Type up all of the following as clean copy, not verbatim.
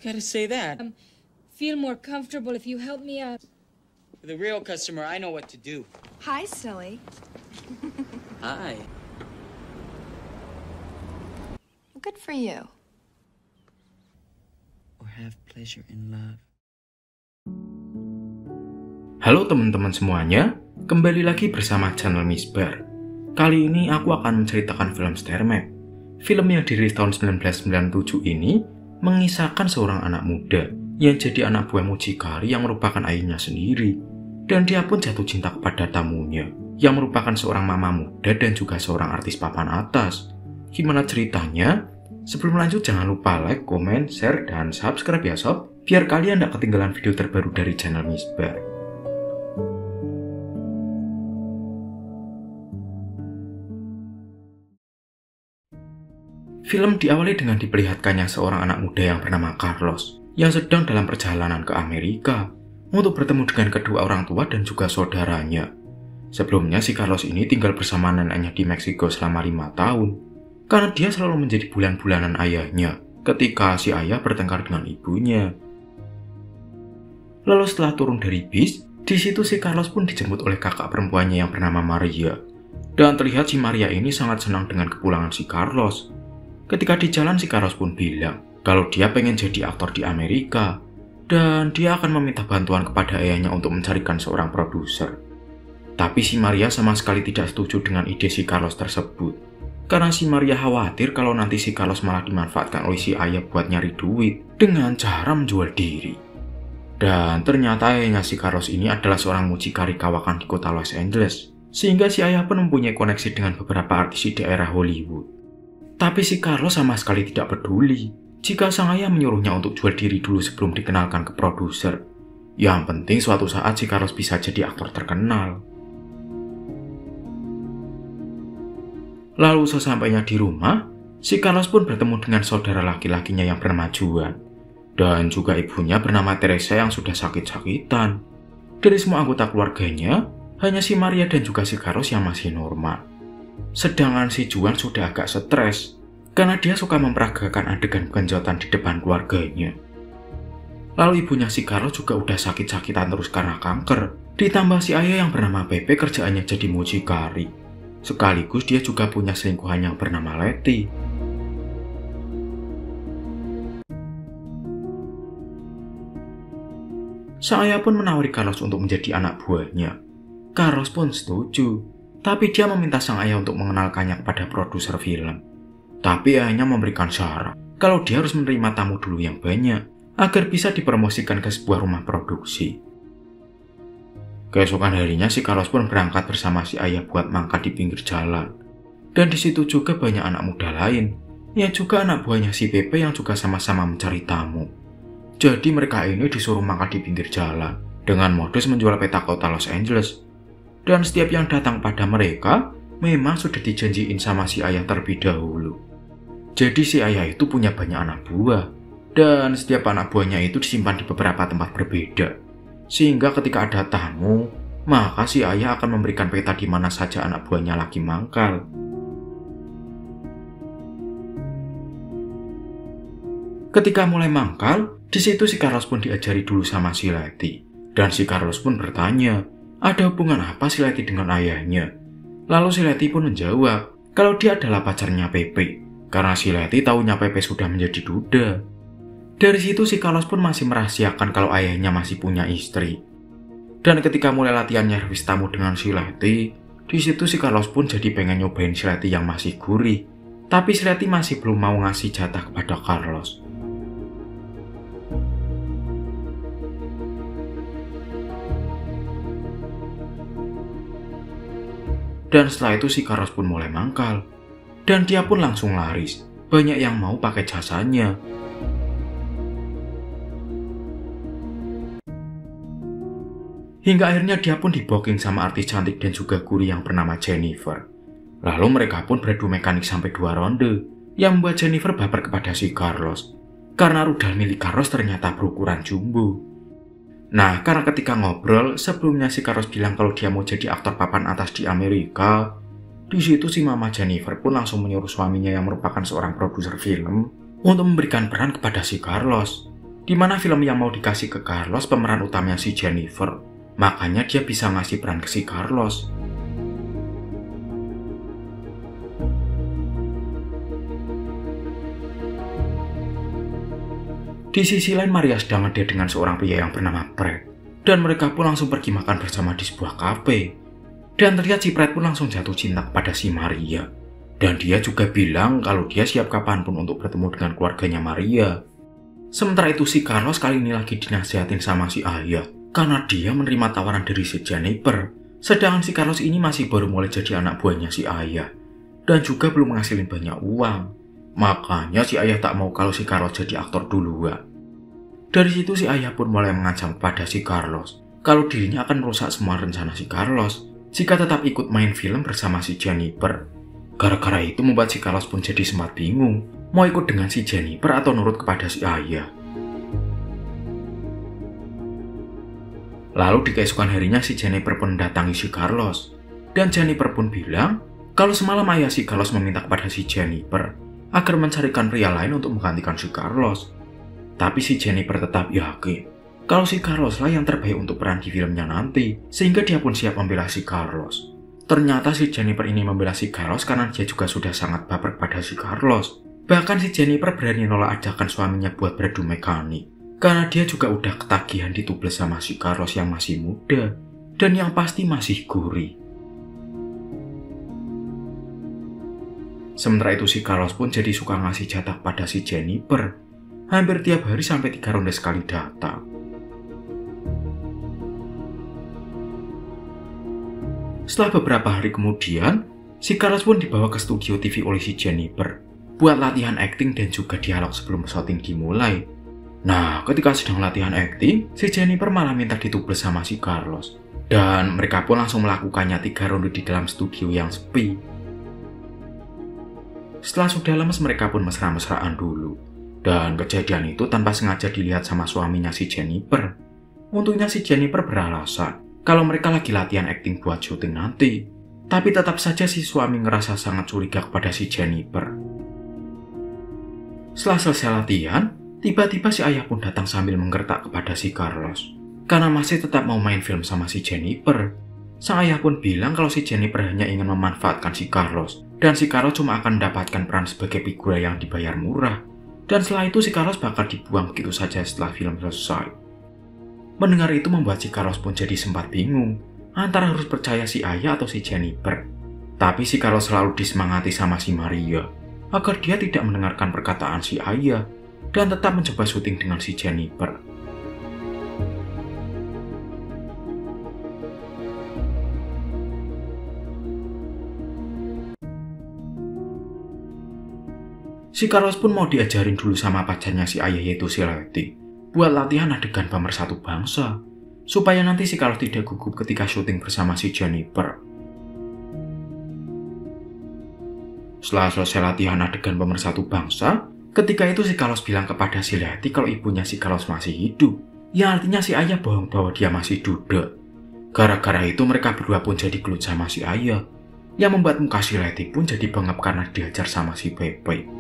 gotta say that? Feel more comfortable if you help me out. For the real customer, I know what to do. Hi, silly. Hi. Good for you. Or have pleasure in love. Halo teman-teman semuanya, kembali lagi bersama channel Misbar. Kali ini aku akan menceritakan film Stairmap. Film yang dirilis tahun 1997 ini mengisahkan seorang anak muda yang jadi anak buah mucikari yang merupakan ayahnya sendiri. Dan dia pun jatuh cinta kepada tamunya yang merupakan seorang mama muda dan juga seorang artis papan atas. Gimana ceritanya? Sebelum lanjut jangan lupa like, komen, share, dan subscribe ya sob, biar kalian tidak ketinggalan video terbaru dari channel Misbar. Film diawali dengan diperlihatkannya seorang anak muda yang bernama Carlos yang sedang dalam perjalanan ke Amerika untuk bertemu dengan kedua orang tua dan juga saudaranya. Sebelumnya si Carlos ini tinggal bersama neneknya di Meksiko selama 5 tahun karena dia selalu menjadi bulan-bulanan ayahnya ketika si ayah bertengkar dengan ibunya. Lalu setelah turun dari bis, di situ si Carlos pun dijemput oleh kakak perempuannya yang bernama Maria. Dan terlihat si Maria ini sangat senang dengan kepulangan si Carlos. Ketika di jalan si Carlos pun bilang kalau dia pengen jadi aktor di Amerika dan dia akan meminta bantuan kepada ayahnya untuk mencarikan seorang produser. Tapi si Maria sama sekali tidak setuju dengan ide si Carlos tersebut karena si Maria khawatir kalau nanti si Carlos malah dimanfaatkan oleh si ayah buat nyari duit dengan cara menjual diri. Dan ternyata ayahnya si Carlos ini adalah seorang mucikari kawakan di kota Los Angeles, sehingga si ayah pun mempunyai koneksi dengan beberapa artis di daerah Hollywood. Tapi si Carlos sama sekali tidak peduli jika sang ayah menyuruhnya untuk jual diri dulu sebelum dikenalkan ke produser. Yang penting suatu saat si Carlos bisa jadi aktor terkenal. Lalu sesampainya di rumah, si Carlos pun bertemu dengan saudara laki-lakinya yang bernama Juan. Dan juga ibunya bernama Teresa yang sudah sakit-sakitan. Dari semua anggota keluarganya, hanya si Maria dan juga si Carlos yang masih normal. Sedangkan si Juan sudah agak stres karena dia suka memperagakan adegan genjotan di depan keluarganya. Lalu ibunya si Carlos juga udah sakit-sakitan terus karena kanker. Ditambah si ayah yang bernama Pepe kerjaannya jadi mucikari. Sekaligus dia juga punya selingkuhan yang bernama Letty. Sang ayah pun menawari Carlos untuk menjadi anak buahnya. Carlos pun setuju, tapi dia meminta sang ayah untuk mengenalkannya kepada produser film. Tapi ayahnya memberikan syarat kalau dia harus menerima tamu dulu yang banyak agar bisa dipromosikan ke sebuah rumah produksi. Keesokan harinya si Carlos pun berangkat bersama si ayah buat mangkat di pinggir jalan. Dan di situ juga banyak anak muda lain yang juga anak buahnya si Pepe yang juga sama-sama mencari tamu. Jadi mereka ini disuruh mangkat di pinggir jalan dengan modus menjual peta kota Los Angeles. Dan setiap yang datang pada mereka memang sudah dijanjiin sama si ayah terlebih dahulu. Jadi si ayah itu punya banyak anak buah. Dan setiap anak buahnya itu disimpan di beberapa tempat berbeda. Sehingga ketika ada tamu, maka si ayah akan memberikan peta di mana saja anak buahnya lagi mangkal. Ketika mulai mangkal, di situ si Carlos pun diajari dulu sama si Letty. Dan si Carlos pun bertanya, ada hubungan apa si Letty dengan ayahnya? Lalu si Letty pun menjawab kalau dia adalah pacarnya Pepe, karena si Letty tahunya Pepe sudah menjadi duda. Dari situ si Carlos pun masih merahasiakan kalau ayahnya masih punya istri. Dan ketika mulai latihan nyervis tamu dengan si Letty, di situ si Carlos pun jadi pengen nyobain si Letty yang masih gurih. Tapi si Letty masih belum mau ngasih jatah kepada Carlos. Dan setelah itu si Carlos pun mulai mangkal. Dan dia pun langsung laris. Banyak yang mau pakai jasanya. Hingga akhirnya dia pun di-booking sama artis cantik dan juga gurih yang bernama Jennifer. Lalu mereka pun beradu mekanik sampai 2 ronde. Yang membuat Jennifer baper kepada si Carlos. Karena rudal milik Carlos ternyata berukuran jumbo. Nah, karena ketika ngobrol, sebelumnya si Carlos bilang kalau dia mau jadi aktor papan atas di Amerika. Di situ si Mama Jennifer pun langsung menyuruh suaminya yang merupakan seorang produser film untuk memberikan peran kepada si Carlos. di mana film yang mau dikasih ke Carlos pemeran utamanya si Jennifer. Makanya dia bisa ngasih peran ke si Carlos. Di sisi lain, Maria sedang ngedate dengan seorang pria yang bernama Brad. Dan mereka pun langsung pergi makan bersama di sebuah kafe. Dan terlihat si Brad pun langsung jatuh cinta kepada si Maria. Dan dia juga bilang kalau dia siap kapanpun untuk bertemu dengan keluarganya Maria. Sementara itu si Carlos kali ini lagi dinasihatin sama si ayah. Karena dia menerima tawaran dari si Jennifer. Sedangkan si Carlos ini masih baru mulai jadi anak buahnya si ayah. Dan juga belum menghasilin banyak uang. Makanya si ayah tak mau kalau si Carlos jadi aktor duluan. Dari situ si ayah pun mulai mengancam kepada si Carlos kalau dirinya akan merusak semua rencana si Carlos jika tetap ikut main film bersama si Jennifer. Gara-gara itu membuat si Carlos pun jadi sempat bingung mau ikut dengan si Jennifer atau nurut kepada si ayah. Lalu di keesokan harinya si Jennifer pun mendatangi si Carlos. Dan Jennifer pun bilang kalau semalam ayah si Carlos meminta kepada si Jennifer agar mencarikan pria lain untuk menggantikan si Carlos. Tapi si Jennifer tetap yakin kalau si Carlos lah yang terbaik untuk peran di filmnya nanti, sehingga dia pun siap membela si Carlos. Ternyata si Jennifer ini membela si Carlos karena dia juga sudah sangat baper pada si Carlos. Bahkan si Jennifer berani nolak ajakan suaminya buat beradu mekanik, karena dia juga udah ketagihan ditubles sama si Carlos yang masih muda, dan yang pasti masih gurih. Sementara itu si Carlos pun jadi suka ngasih jatah pada si Jennifer. Hampir tiap hari sampai 3 ronde sekali datang. Setelah beberapa hari kemudian, si Carlos pun dibawa ke studio TV oleh si Jennifer buat latihan akting dan juga dialog sebelum syuting dimulai. Nah, ketika sedang latihan akting, si Jennifer malah minta ditubles sama si Carlos. Dan mereka pun langsung melakukannya 3 ronde di dalam studio yang sepi. Setelah sudah lemes, mereka pun mesra-mesraan dulu. Dan kejadian itu tanpa sengaja dilihat sama suaminya si Jennifer. Untungnya si Jennifer beralasan kalau mereka lagi latihan akting buat syuting nanti. Tapi tetap saja si suami ngerasa sangat curiga kepada si Jennifer. Setelah selesai latihan, tiba-tiba si ayah pun datang sambil menggertak kepada si Carlos. Karena masih tetap mau main film sama si Jennifer. Sang ayah pun bilang kalau si Jennifer hanya ingin memanfaatkan si Carlos. Dan si Carlos cuma akan mendapatkan peran sebagai figura yang dibayar murah. Dan setelah itu si Carlos bakal dibuang begitu saja setelah film selesai. Mendengar itu membuat si Carlos pun jadi sempat bingung antara harus percaya si ayah atau si Jennifer. Tapi si Carlos selalu disemangati sama si Maria agar dia tidak mendengarkan perkataan si ayah dan tetap mencoba syuting dengan si Jennifer. Si Carlos pun mau diajarin dulu sama pacarnya si ayah yaitu si Letty buat latihan adegan pemersatu bangsa supaya nanti si Carlos tidak gugup ketika syuting bersama si Jennifer. Setelah selesai latihan adegan pemersatu bangsa, ketika itu si Carlos bilang kepada si Letty kalau ibunya si Carlos masih hidup, yang artinya si ayah bohong bahwa dia masih duda. Gara-gara itu mereka berdua pun jadi gelut sama si ayah, yang membuat muka si Letty pun jadi bengap karena diajar sama si Pepe.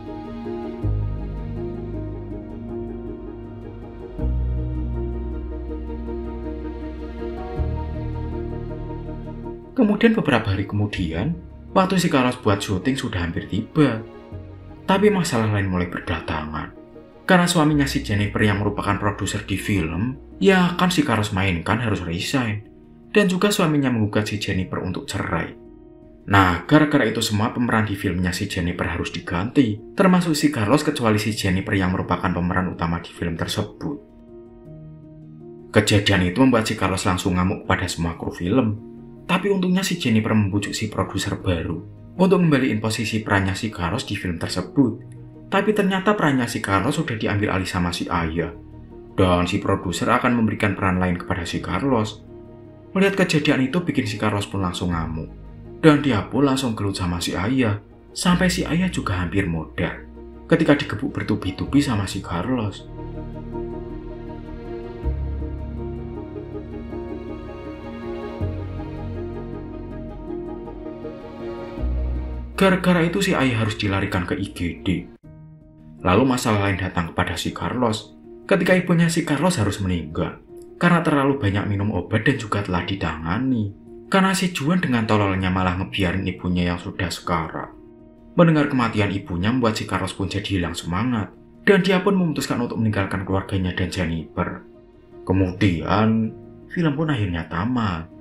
Kemudian beberapa hari kemudian, waktu si Carlos buat syuting sudah hampir tiba. Tapi masalah lain mulai berdatangan. Karena suaminya si Jennifer yang merupakan produser di film, yang akan si Carlos mainkan harus resign. Dan juga suaminya menggugat si Jennifer untuk cerai. Nah, gara-gara itu semua pemeran di filmnya si Jennifer harus diganti. Termasuk si Carlos kecuali si Jennifer yang merupakan pemeran utama di film tersebut. Kejadian itu membuat si Carlos langsung ngamuk pada semua kru film. Tapi untungnya si Jennifer membujuk si produser baru untuk ngembaliin posisi perannya si Carlos di film tersebut. Tapi ternyata perannya si Carlos sudah diambil alih sama si ayah. Dan si produser akan memberikan peran lain kepada si Carlos. Melihat kejadian itu bikin si Carlos pun langsung ngamuk. Dan dia pun langsung gelut sama si ayah. Sampai si ayah juga hampir modar ketika digebuk bertubi-tubi sama si Carlos. Gara-gara itu si ayah harus dilarikan ke IGD. Lalu masalah lain datang kepada si Carlos. ketika ibunya si Carlos harus meninggal karena terlalu banyak minum obat dan juga telah ditangani. Karena si Juan dengan tololnya malah ngebiarin ibunya yang sudah sekarat. Mendengar kematian ibunya membuat si Carlos pun jadi hilang semangat, dan dia pun memutuskan untuk meninggalkan keluarganya dan Jennifer. Kemudian, film pun akhirnya tamat.